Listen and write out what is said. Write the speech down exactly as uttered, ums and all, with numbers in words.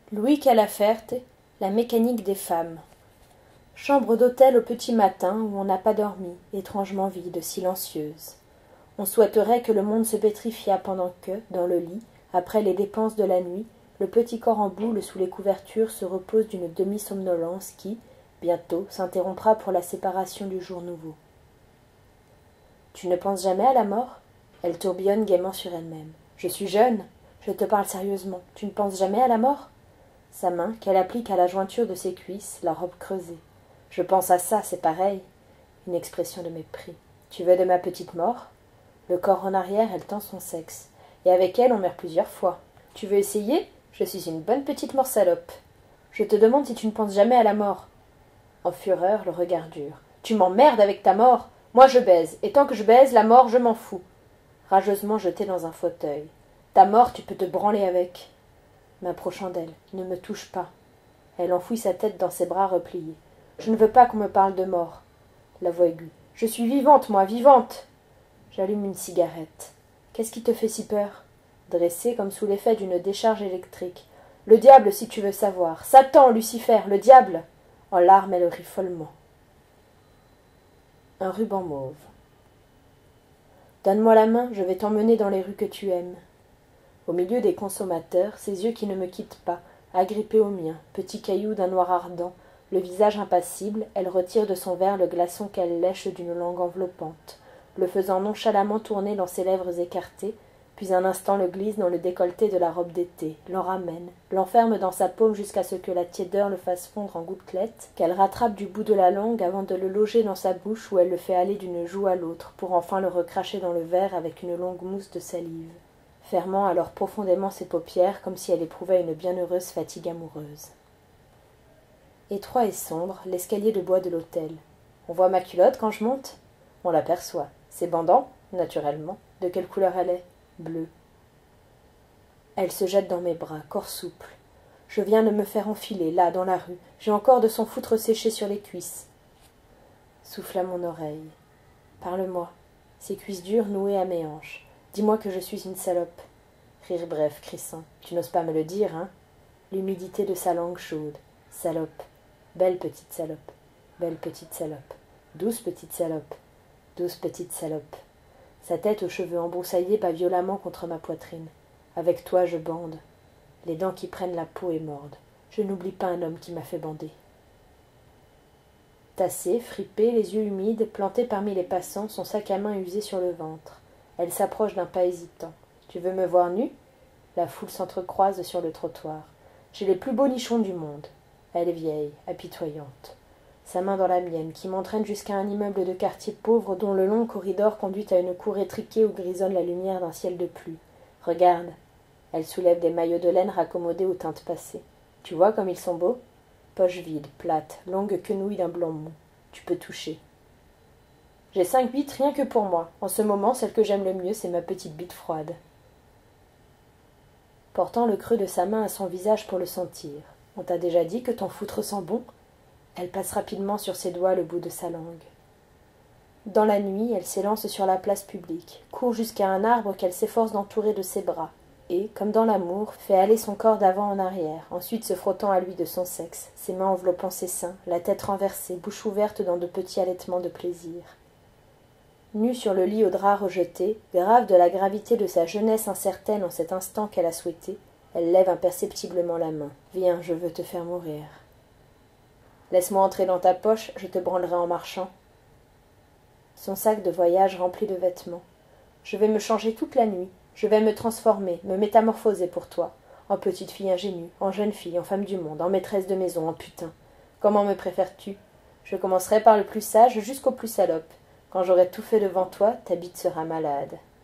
Louis Calaferte, La mécanique des femmes. Chambre d'hôtel au petit matin où on n'a pas dormi, étrangement vide, silencieuse. On souhaiterait que le monde se pétrifiât pendant que, dans le lit, après les dépenses de la nuit, le petit corps en boule sous les couvertures se repose d'une demi-somnolence qui, bientôt, s'interrompra pour la séparation du jour nouveau. Tu ne penses jamais à la mort ? Elle tourbillonne gaiement sur elle-même. Je suis jeune, je te parle sérieusement. Tu ne penses jamais à la mort ? Sa main, qu'elle applique à la jointure de ses cuisses, la robe creusée. Je pense à ça, c'est pareil. Une expression de mépris. Tu veux de ma petite mort ? Le corps en arrière, elle tend son sexe. Et avec elle, on meurt plusieurs fois. Tu veux essayer ? Je suis une bonne petite mort salope. Je te demande si tu ne penses jamais à la mort. En fureur, le regard dur. Tu m'emmerdes avec ta mort. Moi, je baise. Et tant que je baise, la mort, je m'en fous. Rageusement jetée dans un fauteuil. Ta mort, tu peux te branler avec. M'approchant d'elle. Ne me touche pas. Elle enfouit sa tête dans ses bras repliés. Je ne veux pas qu'on me parle de mort. La voix aiguë. Je suis vivante, moi, vivante. J'allume une cigarette. Qu'est-ce qui te fait si peur ? Dressée comme sous l'effet d'une décharge électrique. Le diable, si tu veux savoir. Satan, Lucifer, le diable. En larmes, elle rit follement. Un ruban mauve. Donne-moi la main, je vais t'emmener dans les rues que tu aimes. Au milieu des consommateurs, ses yeux qui ne me quittent pas, agrippés aux miens, petits cailloux d'un noir ardent, le visage impassible, elle retire de son verre le glaçon qu'elle lèche d'une langue enveloppante, le faisant nonchalamment tourner dans ses lèvres écartées, puis un instant le glisse dans le décolleté de la robe d'été, l'en ramène, l'enferme dans sa paume jusqu'à ce que la tiédeur le fasse fondre en gouttelettes, qu'elle rattrape du bout de la langue avant de le loger dans sa bouche où elle le fait aller d'une joue à l'autre, pour enfin le recracher dans le verre avec une longue mousse de salive, fermant alors profondément ses paupières comme si elle éprouvait une bienheureuse fatigue amoureuse. Étroit et sombre, l'escalier de bois de l'hôtel. On voit ma culotte quand je monte ? On l'aperçoit. C'est bandant ? Naturellement. De quelle couleur elle est ? Bleue. Elle se jette dans mes bras, corps souple. Je viens de me faire enfiler, là, dans la rue. J'ai encore de son foutre séché sur les cuisses. Souffle à mon oreille. Parle-moi. Ses cuisses dures nouées à mes hanches. Dis-moi que je suis une salope. Rire bref, crissant. Tu n'oses pas me le dire, hein ? L'humidité de sa langue chaude. Salope. Belle petite salope. Belle petite salope. Douce petite salope. Douce petite salope. Sa tête aux cheveux embroussaillés bat violemment contre ma poitrine. Avec toi, je bande. Les dents qui prennent la peau et mordent. Je n'oublie pas un homme qui m'a fait bander. Tassée, fripée, les yeux humides, plantée parmi les passants, son sac à main usé sur le ventre. Elle s'approche d'un pas hésitant. Tu veux me voir nue ? La foule s'entrecroise sur le trottoir. J'ai les plus beaux nichons du monde. Elle est vieille, apitoyante. Sa main dans la mienne, qui m'entraîne jusqu'à un immeuble de quartier pauvre dont le long corridor conduit à une cour étriquée où grisonne la lumière d'un ciel de pluie. Regarde. Elle soulève des maillots de laine raccommodés aux teintes passées. Tu vois comme ils sont beaux ? Poche vide, plate, longue quenouille d'un blanc mou. Tu peux toucher. J'ai cinq bites rien que pour moi. En ce moment, celle que j'aime le mieux, c'est ma petite bite froide. Portant le creux de sa main à son visage pour le sentir. On t'a déjà dit que ton foutre sent bon ? Elle passe rapidement sur ses doigts le bout de sa langue. Dans la nuit, elle s'élance sur la place publique, court jusqu'à un arbre qu'elle s'efforce d'entourer de ses bras, et, comme dans l'amour, fait aller son corps d'avant en arrière, ensuite se frottant à lui de son sexe, ses mains enveloppant ses seins, la tête renversée, bouche ouverte dans de petits halètements de plaisir. Nue sur le lit au drap rejeté, grave de la gravité de sa jeunesse incertaine en cet instant qu'elle a souhaité, elle lève imperceptiblement la main. « Viens, je veux te faire mourir. » « Laisse-moi entrer dans ta poche, je te branlerai en marchant. » Son sac de voyage rempli de vêtements. « Je vais me changer toute la nuit. Je vais me transformer, me métamorphoser pour toi. En petite fille ingénue, en jeune fille, en femme du monde, en maîtresse de maison, en putain. Comment me préfères-tu ? Je commencerai par le plus sage jusqu'au plus salope. Quand j'aurai tout fait devant toi, ta bite sera malade.